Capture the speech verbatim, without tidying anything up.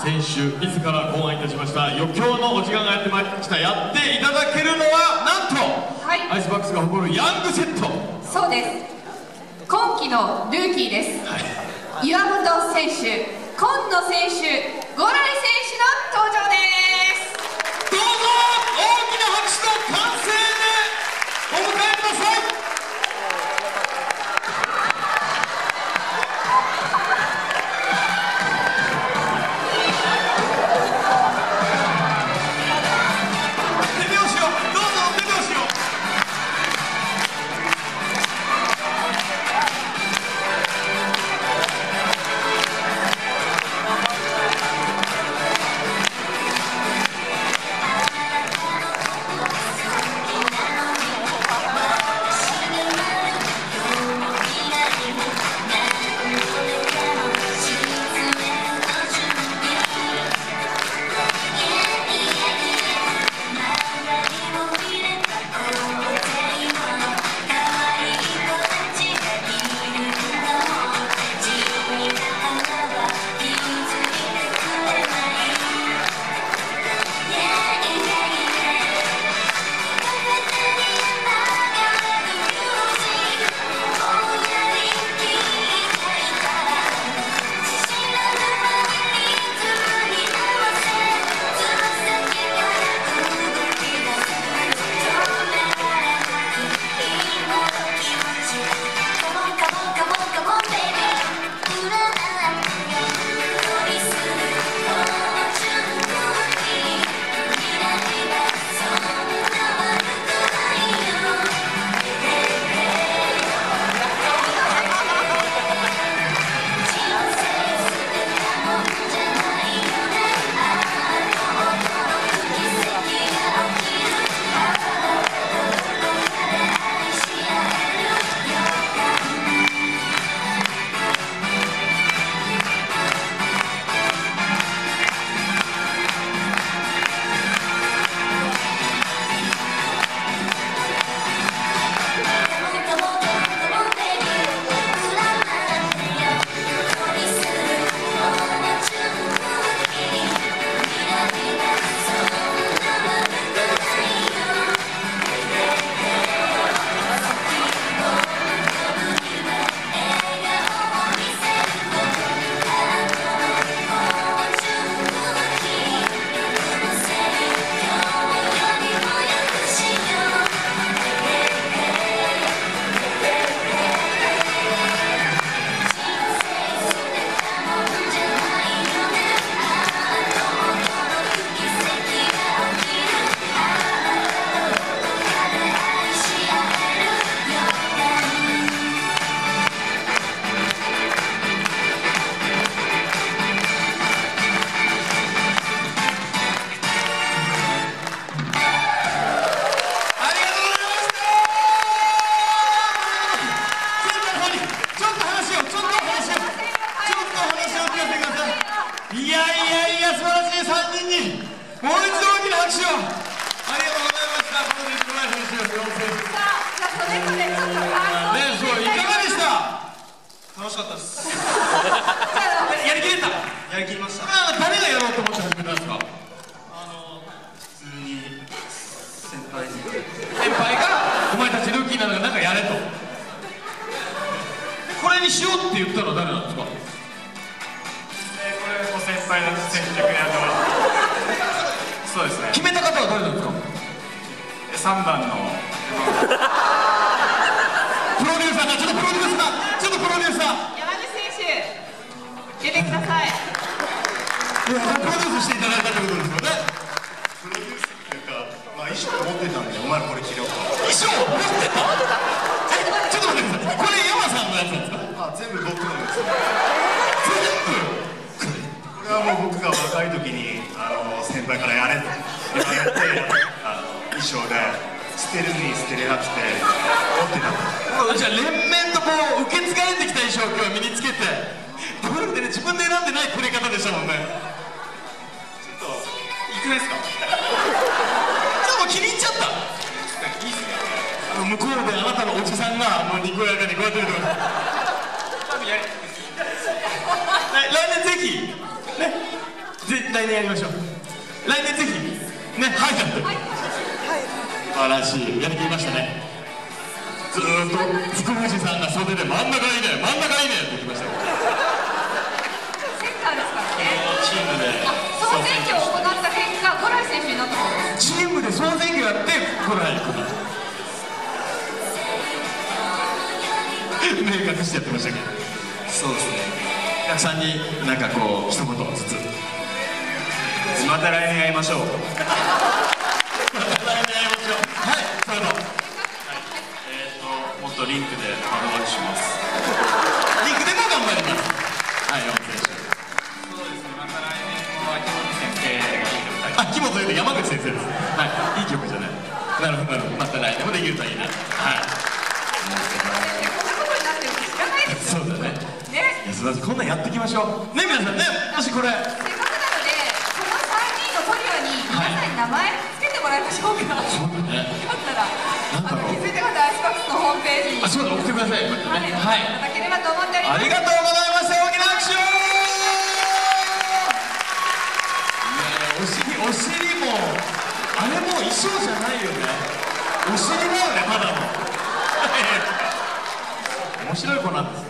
選手自ら考案いたしました余興のお時間がやってまいりました。やっていただけるのはなんと、はい、アイスバックスが誇るヤングセット。 そうです。今季のルーキーです、はい、岩本選手、今野選手、五来選手の登場です。 どうぞ大きな拍手と歓声でお迎えください。 楽しかったです。やりきれた。やりきりました。 誰がやろうと思って始めたんですか？ あの普通に先輩に先輩がお前たちルーキーなのがなんかやれと。これにしようって言ったのは誰なんですか？ えー、これも先輩の先着にやってもらってそうですね。 決めた方は誰なんですか？ さんばんのプロデューサーがちょっとプロデューサーちょっとプロデューサー山口選手出てください。 プロデュースしていただいたということですよね。 プロデュースっていうか、まあ、衣装持ってたんで、お前これ着ろと。 衣装持ってた？ちょっと待ってください。これ山さんのやつなんですか？ あ、全部僕のです。全部。これはもう僕が若い時にあの先輩からやれと言われて、あの衣装で捨てるに捨てれなくて持ってた。 じゃあ連綿とこう受け継がれてきた衣装を今日身につけて、どうやってね自分で選んでないくれ方でしたもんね。 ちょっといくないですか？ じゃあもう気に入っちゃった。 いいっすね。 あの向こうであなたのおじさんがもうにこやかにこうやってるとか。 多分やり。 来年ぜひね、ぜ来年やりましょう。来年ぜひね、はいだって、はい、素晴らしい、やりきりましたね。ずーっと福藤さんが袖で真ん中いいね、真ん中いいねって言ってましたよ。 センターですからね。 チームで総選挙を行った結果、五来選手になったそうです。 チームで総選挙やって五来行くの。明確してやってましたけど。 そうですね。 お客さんになんかこう一言ずつ。 また来年会いましょう。 また来年会いましょう。はい、それと。 えっと、もっとリンクでハードワークします。 リンクでも頑張ります。はい、山本選手。 そうですね。また来年も秋元先生がいい曲。 秋元というと山口先生です。はい、いい曲じゃない。なるほど、なるほど。また来年もできるといいな。はい。そうだね。ね。いや、すみません、こんなんやっていきましょう。ね、皆さんね、もしこれ。 せっかくなので、このさんにんのトリオに皆さんに名前つけてもらいましょうか。 そうだね。 よかったら、あの気づいた方はアイスバックスのホームページに。 あ、そうだ、送ってください。 はい。いただければと思っております。 ありがとうございました。大きな拍手を。お尻、お尻も。あれもう衣装じゃないよね。お尻だよね、ただの。面白い子なんです。